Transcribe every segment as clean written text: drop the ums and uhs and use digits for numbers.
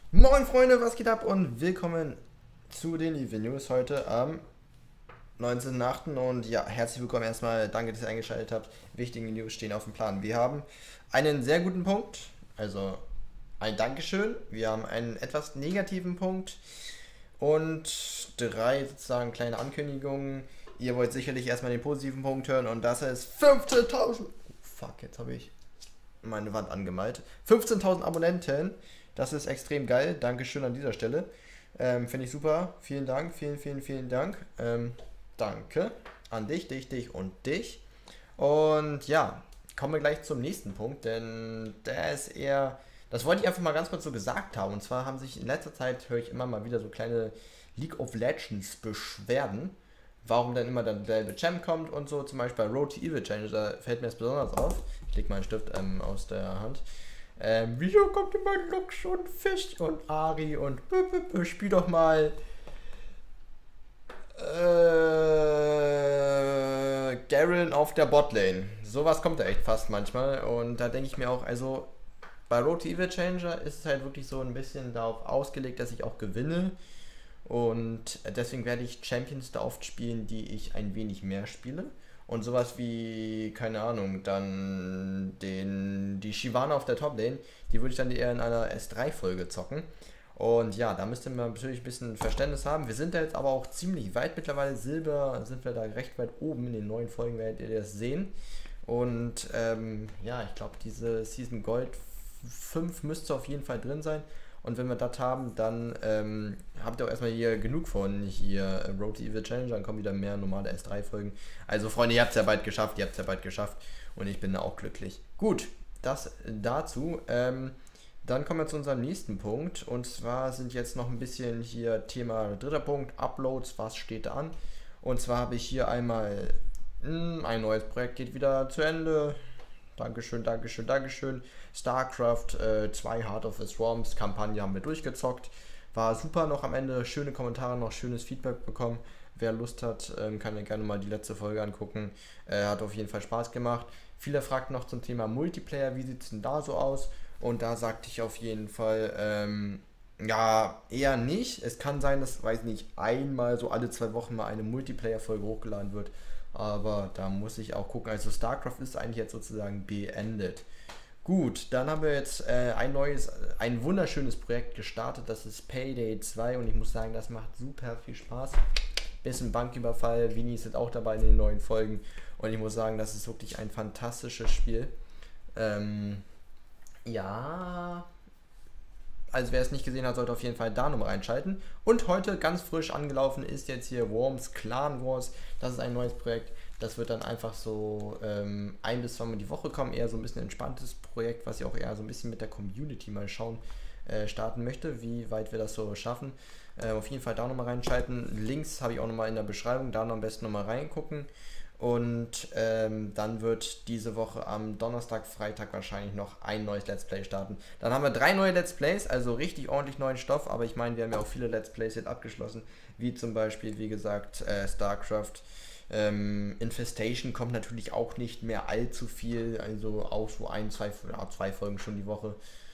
Moin Freunde, was geht ab und willkommen zu den EV News heute am 19.08. Und ja, herzlich willkommen erstmal, danke, dass ihr eingeschaltet habt. Wichtige News stehen auf dem Plan. Wir haben einen sehr guten Punkt, also ein Dankeschön. Wir haben einen etwas negativen Punkt und drei sozusagen kleine Ankündigungen. Ihr wollt sicherlich erstmal den positiven Punkt hören und das ist 15.000. Fuck, jetzt habe ich meine Wand angemalt. 15.000 Abonnenten. Das ist extrem geil. Dankeschön an dieser Stelle. Finde ich super. Vielen Dank. Vielen Dank. Danke an dich und dich. Und ja, kommen wir gleich zum nächsten Punkt, denn der ist eher. Das wollte ich einfach mal ganz kurz so gesagt haben. Und zwar haben sich in letzter Zeit, höre ich immer mal wieder so kleine League of Legends Beschwerden, warum dann immer dann derselbe Champ kommt und so, zum Beispiel bei Road to Evil Challenge, da fällt mir das besonders auf. Ich leg meinen Stift aus der Hand. Wieso kommt immer Lux und Fisch und Ari und spiel doch mal Garen auf der Botlane. Sowas kommt da echt fast manchmal und da denke ich mir auch, also bei Road to Evil Challenger ist es halt wirklich so ein bisschen darauf ausgelegt, dass ich auch gewinne. Und deswegen werde ich Champions da oft spielen, die ich ein wenig mehr spiele. Und sowas wie, keine Ahnung, dann die Shyvana auf der Toplane, die würde ich dann eher in einer S3-Folge zocken. Und ja, da müsste man natürlich ein bisschen Verständnis haben. Wir sind da jetzt aber auch ziemlich weit mittlerweile. Silber sind wir da recht weit oben. In den neuen Folgen werdet ihr das sehen. Und ja, ich glaube, diese Season Gold 5 müsste auf jeden Fall drin sein. Und wenn wir das haben, dann habt ihr auch erstmal hier genug von hier Road to Evil Challenge, dann kommen wieder mehr normale S3-Folgen. Also Freunde, ihr habt es ja bald geschafft, und ich bin da auch glücklich. Gut, das dazu. Dann kommen wir zu unserem nächsten Punkt und zwar sind jetzt noch ein bisschen hier Thema dritter Punkt, Uploads, was steht da an? Und zwar habe ich hier einmal ein neues Projekt geht wieder zu Ende. Dankeschön. StarCraft 2 Heart of the Swarms Kampagne haben wir durchgezockt. War super noch am Ende. Schöne Kommentare, noch schönes Feedback bekommen. Wer Lust hat, kann ja gerne mal die letzte Folge angucken. Hat auf jeden Fall Spaß gemacht. Viele fragten noch zum Thema Multiplayer, wie sieht es denn da so aus? Und da sagte ich auf jeden Fall, ja, eher nicht. Es kann sein, dass, weiß nicht, einmal so alle 2 Wochen mal eine Multiplayer-Folge hochgeladen wird. Aber da muss ich auch gucken. Also StarCraft ist eigentlich jetzt sozusagen beendet. Gut, dann haben wir jetzt ein wunderschönes Projekt gestartet. Das ist Payday 2 und ich muss sagen, das macht super viel Spaß. Bisschen Banküberfall, Vini ist jetzt auch dabei in den neuen Folgen und ich muss sagen, das ist wirklich ein fantastisches Spiel. Ja, also wer es nicht gesehen hat, sollte auf jeden Fall da nochmal reinschalten. Und heute ganz frisch angelaufen ist jetzt hier Worms Clan Wars. Das ist ein neues Projekt. Das wird dann einfach so 1 bis 2 Mal die Woche kommen. Eher so ein bisschen entspanntes Projekt, was ich auch eher so ein bisschen mit der Community mal schauen starten möchte, wie weit wir das so schaffen. Auf jeden Fall da nochmal reinschalten. Links habe ich auch nochmal in der Beschreibung. Da noch am besten nochmal reingucken. Und dann wird diese Woche am Donnerstag, Freitag wahrscheinlich noch ein neues Let's Play starten. Dann haben wir 3 neue Let's Plays, also richtig ordentlich neuen Stoff. Aber ich meine, wir haben ja auch viele Let's Plays jetzt abgeschlossen. Wie zum Beispiel, wie gesagt, StarCraft. Infestation kommt natürlich auch nicht mehr allzu viel. Also auch so 2 Folgen schon die Woche.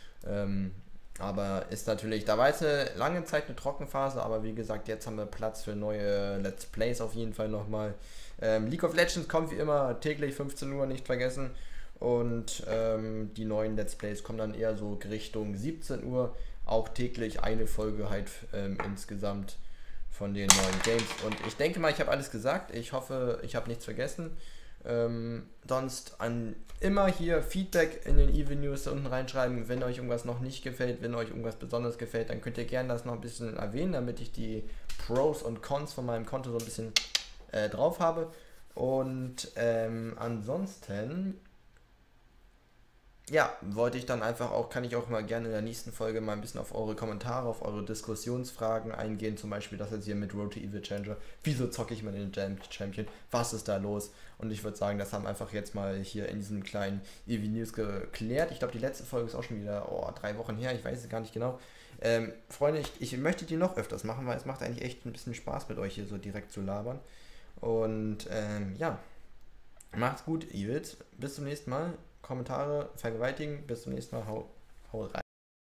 Aber ist natürlich, da war jetzt eine lange Zeit eine Trockenphase, aber wie gesagt, jetzt haben wir Platz für neue Let's Plays auf jeden Fall nochmal. League of Legends kommt wie immer täglich 15 Uhr, nicht vergessen. Und die neuen Let's Plays kommen dann eher so Richtung 17 Uhr. Auch täglich eine Folge halt insgesamt von den neuen Games. Und ich denke mal, ich habe alles gesagt. Ich hoffe, ich habe nichts vergessen. Sonst immer hier Feedback in den Evil News unten reinschreiben, wenn euch irgendwas noch nicht gefällt, wenn euch irgendwas besonders gefällt, dann könnt ihr gerne das noch ein bisschen erwähnen, damit ich die Pros und Cons von meinem Konto so ein bisschen drauf habe. Und ansonsten ja, wollte ich dann einfach auch, kann ich auch mal gerne in der nächsten Folge mal ein bisschen auf eure Kommentare, auf eure Diskussionsfragen eingehen. Zum Beispiel das jetzt hier mit Road to Evil Challenger. Wieso zocke ich mal den Champion? Was ist da los? Und ich würde sagen, das haben einfach jetzt mal hier in diesem kleinen Evil News geklärt. Ich glaube, die letzte Folge ist auch schon wieder 3 Wochen her. Ich weiß es gar nicht genau. Freunde, ich möchte die noch öfters machen, weil es macht eigentlich echt ein bisschen Spaß mit euch hier so direkt zu labern. Und ja, macht's gut, Evils. Bis zum nächsten Mal. Kommentare vergewaltigen. Bis zum nächsten Mal. Hau rein.